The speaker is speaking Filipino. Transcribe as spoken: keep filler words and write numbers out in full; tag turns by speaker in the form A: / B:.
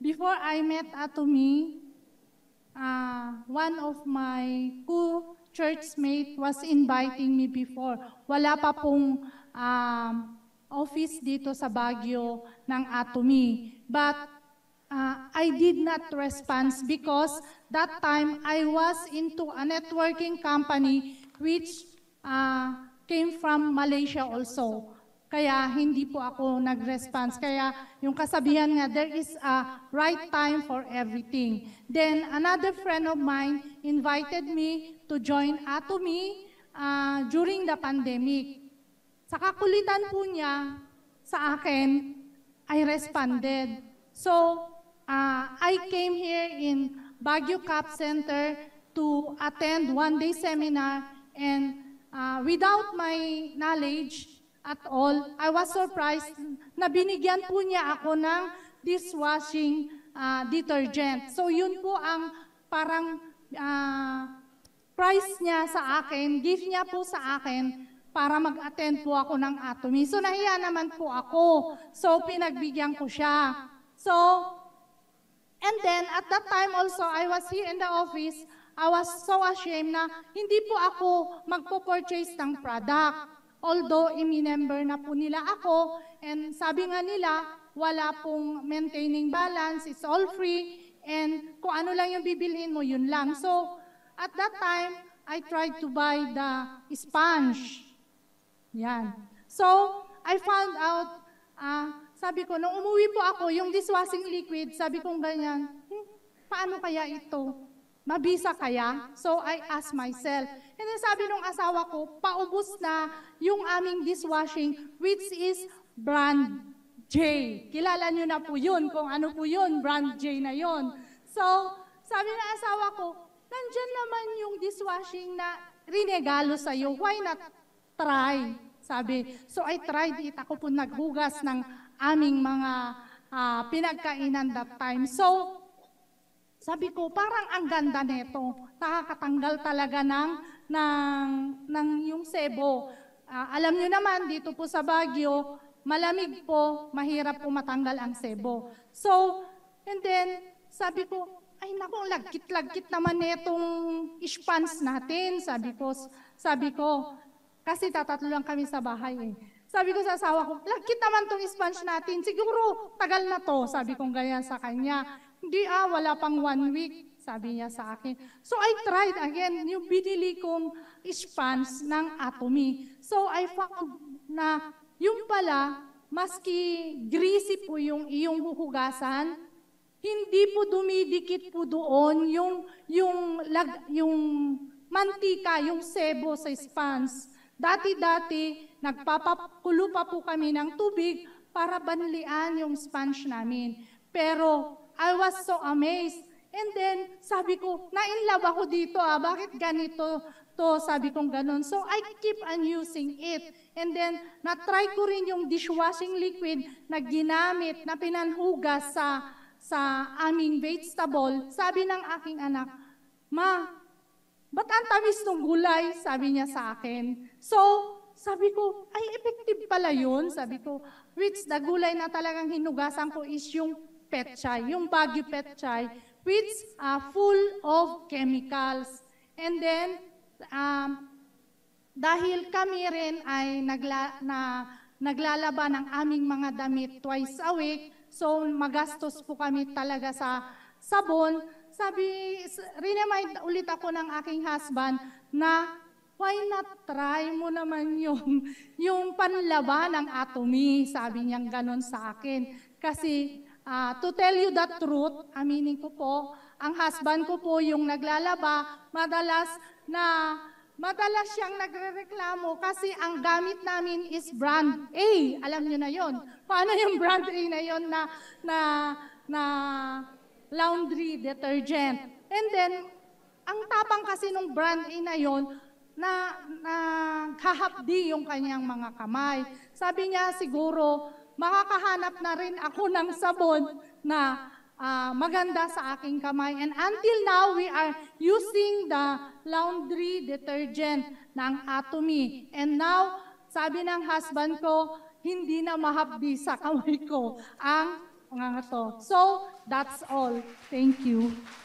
A: before I met Atomy, uh, one of my co-churchmate was inviting me before. Wala pa pong um, office dito sa Baguio ng Atomy. But uh, I did not respond because that time I was into a networking company which uh, came from Malaysia also. Kaya hindi po ako nag-response. Kaya yung kasabihan nga, there is a right time for everything. Then another friend of mine invited me to join Atomy uh, during the pandemic. Sa kakulitan po niya sa akin, I responded. So uh, I came here in Baguio Cap Center to attend one-day seminar, and uh, without my knowledge at all, I was surprised na binigyan po niya ako ng dishwashing uh, detergent. So yun po ang parang uh, price niya sa akin, gift niya po sa akin para mag-attend po ako ng Atomy. So nahiya naman po ako. So pinagbigyan ko siya. So, and then at that time also, I was here in the office, I was so ashamed na hindi po ako magpo-purchase ng product. Although, imi-member na po nila ako, and sabi nga nila, wala pong maintaining balance, it's all free, and kung ano lang yung bibilhin mo, yun lang. So, at that time, I tried to buy the sponge. Yan. So, I found out, uh, sabi ko, nung umuwi po ako, yung dishwashing liquid, sabi kong ganyan, hmm, paano kaya ito? Mabisa kaya? So I asked myself. And then sabi nung asawa ko, paubos na yung aming dishwashing, which is brand J. Kilala nyo na po yun, kung ano po yun, brand J na yun. So sabi ng asawa ko, nandyan naman yung dishwashing na rinegalo sa'yo, why not try? Sabi, so I tried it. Ako po naghugas ng aming mga uh, pinagkainan that time. So, sabi ko, parang ang ganda nito. Nakakatanggal talaga ng, ng, ng yung sebo. Uh, alam nyo naman, dito po sa Baguio, malamig po, mahirap po matanggal ang sebo. So, and then, sabi ko, ay naku, lagkit-lagkit naman netong sponge natin. Sabi ko, sabi ko, kasi tatatlo lang kami sa bahay eh. Sabi ko sa asawa ko, lagkit naman tong sponge natin. Siguro, tagal na to. Sabi kong ganyan sa kanya. Hindi ah, wala pang one week, sabi niya sa akin. So I tried again, yung binili kong sponge ng Atomy. So I found na yung pala, maski greasy po yung iyong huhugasan, hindi po dumidikit po doon yung, yung, lag, yung mantika, yung sebo sa sponge. Dati-dati, nagpapakulo pa po kami ng tubig para banlian yung sponge namin. Pero I was so amazed. And then, sabi ko, na-inlove ako dito ah, bakit ganito to? Sabi kong ganun. So, I keep on using it. And then, na-try ko rin yung dishwashing liquid na ginamit, na pinanhugas sa, sa aming vegetable. Sabi ng aking anak, Ma, ba't ang tamis ng gulay? Sabi niya sa akin. So, sabi ko, ay, effective pala yun. Sabi ko, which the gulay na talagang hinugasan ko is yung petchay, yung Baguio petchay, which are full of chemicals. And then, um, dahil kami rin ay nagla, na, naglalaba ng aming mga damit twice a week, so magastos po kami talaga sa sabon, sabi, remind ulit ako ng aking husband na why not try mo naman yung, yung panlaba ng Atomy, sabi niyang ganon sa akin. Kasi, Uh, to tell you the truth, aminin ko po, ang husband ko po yung naglalaba, madalas na madalas siyang nagrereklamo kasi ang gamit namin is brand A. Alam niyo na yon. Paano yung brand A na yon na, na, na laundry detergent? And then, ang tapang kasi nung brand A na yon, na, na hahapdi yung kanyang mga kamay. Sabi niya siguro, makakahanap na rin ako ng sabon na uh, maganda sa aking kamay. And until now, we are using the laundry detergent ng Atomy. And now, sabi ng husband ko, hindi na mahapdi sa kamay ko ang mga to. So, that's all. Thank you.